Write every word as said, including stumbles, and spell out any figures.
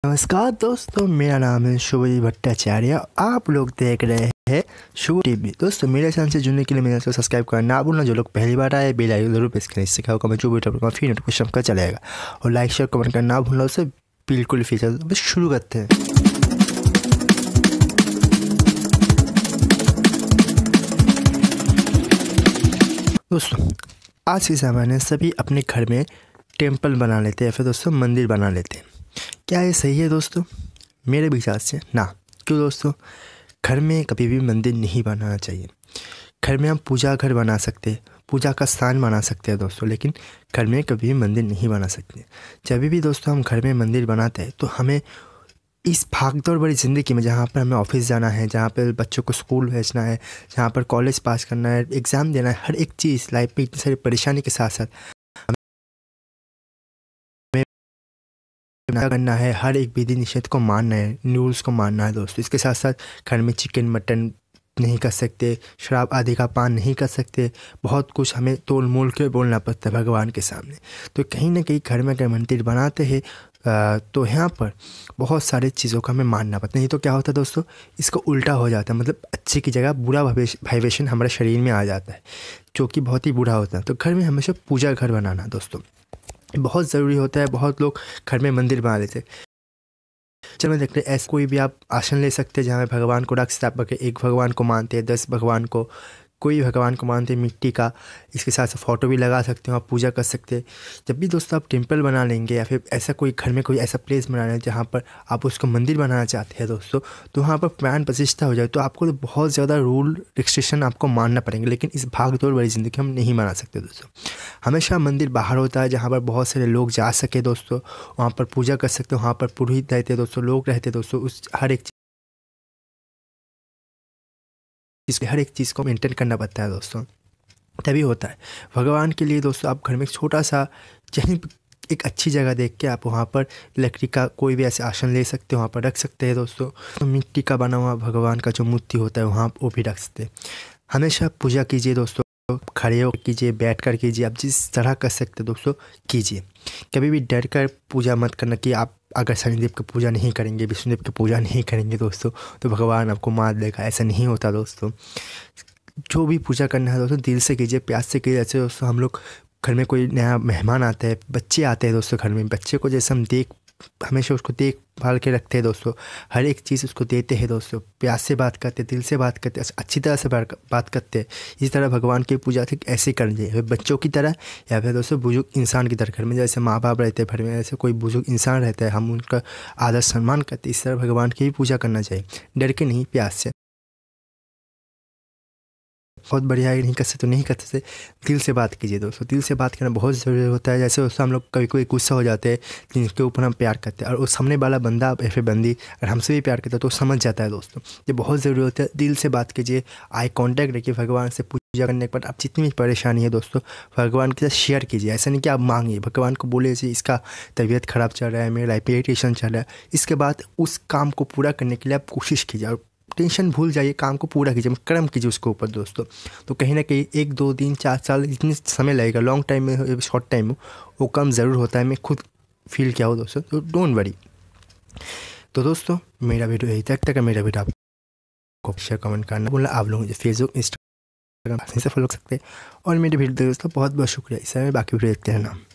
नमस्कार दोस्तों, मेरा नाम है सुvo भट्टाचार्य। आप लोग देख रहे हैं suvotv। दोस्तों, मेरे चैनल से जुड़ने के लिए मेरे चैनल को सब्सक्राइब करना ना भूलना। जो लोग पहली बार आए बेल आइकन जरूर प्रेस करें, इससे क्या होगा मैं जो वीडियो अपलोड फिर नोटिफिकेशन का चलेगा। और लाइक शेयर कमेंट करना ना भूलना, उससे बिल्कुल फीचर। बस शुरू करते हैं। दोस्तों, आज के ज़माने में सभी अपने घर में टेम्पल बना लेते हैं, फिर दोस्तों मंदिर बना लेते हैं। क्या ये सही है दोस्तों? मेरे विचार से ना। क्यों दोस्तों? घर में कभी भी मंदिर नहीं बनाना चाहिए। घर में हम पूजा घर बना सकते हैं, पूजा का स्थान बना सकते हैं दोस्तों, लेकिन घर में कभी भी मंदिर नहीं बना सकते। जब भी दोस्तों हम घर में मंदिर बनाते हैं तो हमें इस भागदौड़ भरी ज़िंदगी में, जहाँ पर हमें ऑफिस जाना है, जहाँ पर बच्चों को स्कूल भेजना है, जहाँ पर कॉलेज पास करना है, एग्ज़ाम देना है, हर एक चीज़ लाइफ में इतनी सारी परेशानी के साथ साथ करना है। हर एक विधि निषेध को मानना है, रूल्स को मानना है दोस्तों। इसके साथ साथ घर में चिकन मटन नहीं कर सकते, शराब आदि का पान नहीं कर सकते। बहुत कुछ हमें तोल मोल के बोलना पड़ता है भगवान के सामने। तो कहीं ना कहीं घर में अगर मंदिर बनाते हैं तो यहाँ पर बहुत सारी चीज़ों का हमें मानना पड़ता है। नहीं तो क्या होता है दोस्तों, इसको उल्टा हो जाता है। मतलब अच्छे की जगह बुरा वाइब्रेशन हमारे शरीर में आ जाता है, जो कि बहुत ही बुरा होता है। तो घर में हमेशा पूजा घर बनाना दोस्तों बहुत ज़रूरी होता है। बहुत लोग घर में मंदिर बना लेते हैं। चलो देखते हैं, ऐसे कोई भी आप आसन ले सकते हैं जहाँ पे भगवान को रख सकते हैं। एक भगवान को मानते हैं, दस भगवान को, कोई भगवान को मानते हैं मिट्टी का। इसके साथ साथ फ़ोटो भी लगा सकते हो, आप पूजा कर सकते हैं। जब भी दोस्तों आप टेम्पल बना लेंगे या फिर ऐसा कोई घर में कोई ऐसा प्लेस बनाना है जहाँ पर आप उसको मंदिर बनाना चाहते हैं दोस्तों, तो वहाँ पर प्राण प्रतिष्ठा हो जाए तो आपको तो बहुत ज़्यादा रूल रिस्ट्रिक्शन आपको मानना पड़ेंगे। लेकिन इस भाग दौड़ वाली ज़िंदगी हम नहीं माना सकते दोस्तों। हमेशा मंदिर बाहर होता है जहाँ पर बहुत सारे लोग जा सके दोस्तों, वहाँ पर पूजा कर सकते हो। वहाँ पर पुरोहित रहते दोस्तों, लोग रहते दोस्तों। उस हर एक हर एक चीज़ को मेंटेन करना पड़ता है दोस्तों, तभी होता है। भगवान के लिए दोस्तों आप घर में एक छोटा सा कहीं एक अच्छी जगह देख के आप वहाँ पर लकड़ी का कोई भी ऐसे आसन ले सकते हो, वहाँ पर रख सकते हैं दोस्तों। तो मिट्टी का बना हुआ भगवान का जो मूर्ति होता है वहाँ वो भी रख सकते हैं। हमेशा पूजा कीजिए दोस्तों, खड़े होकर कीजिए, बैठ कर कीजिए, आप जिस तरह कर सकते दोस्तों कीजिए। कभी भी डर कर पूजा मत करना कि आप अगर शनिदेव की पूजा नहीं करेंगे, विष्णुदेव की पूजा नहीं करेंगे दोस्तों तो भगवान आपको मार देगा। ऐसा नहीं होता दोस्तों। जो भी पूजा करना है दोस्तों दिल से कीजिए, प्यास से कीजिए। जैसे दोस्तों हम लोग घर में कोई नया मेहमान आता है, बच्चे आते हैं दोस्तों घर में, बच्चे को जैसे हम देख हमेशा उसको देख भाल के रखते हैं दोस्तों, हर एक चीज़ उसको देते हैं दोस्तों, प्यास से बात करते, दिल से बात करते, अच्छी तरह से बात करते हैं। इस तरह भगवान की पूजा ठीक ऐसे करनी चाहिए, बच्चों की तरह या फिर दोस्तों बुजुर्ग इंसान की तरह। घर में जैसे माँ बाप रहते हैं, घर में ऐसे कोई बुजुर्ग इंसान रहता है, हम उनका आदर सम्मान करते, इस तरह भगवान की भी पूजा करना चाहिए, डर के नहीं, प्यास से। बहुत बढ़िया है, नहीं कर सकते तो नहीं कर सकते, दिल से बात कीजिए दोस्तों। दिल से बात करना बहुत ज़रूरी होता है। जैसे दोस्तों हम लोग कभी कोई गुस्सा हो जाते हैं जिनके ऊपर हम प्यार करते हैं, और उस सामने वाला बंदा या फिर बंदी अगर हमसे भी प्यार करता है तो समझ जाता है दोस्तों। ये बहुत ज़रूरी होता है। दिल से बात कीजिए, आई कॉन्टैक्ट रखिए भगवान से। पूजा करने के बाद आप जितनी भी परेशानी है दोस्तों भगवान के साथ शेयर कीजिए। ऐसा नहीं कि आप मांगिए, भगवान को बोले जी इसका तबीयत ख़राब चल रहा है, मेरा लाइफ में इरिटेशन चल रहा है। इसके बाद उस काम को पूरा करने के लिए आप कोशिश कीजिए और टेंशन भूल जाइए, काम को पूरा कीजिए, कर्म कीजिए उसके ऊपर दोस्तों। तो कहीं ना कहीं एक दो दिन चार साल इतनी समय लगेगा, लॉन्ग टाइम में शॉर्ट टाइम में वो कम ज़रूर होता है। मैं खुद फील किया हो दोस्तों, तो डोंट वरी। तो दोस्तों मेरा वीडियो यही तक तक मेरा वीडियो आपको शेयर कमेंट करना बोला। आप लोग मुझे फेसबुक इंस्टाग्राम से फॉलो कर सकते हैं। और मेरे वीडियो दोस्तों बहुत बहुत शुक्रिया। इस समय बाकी वीडियो देखते हैं ना।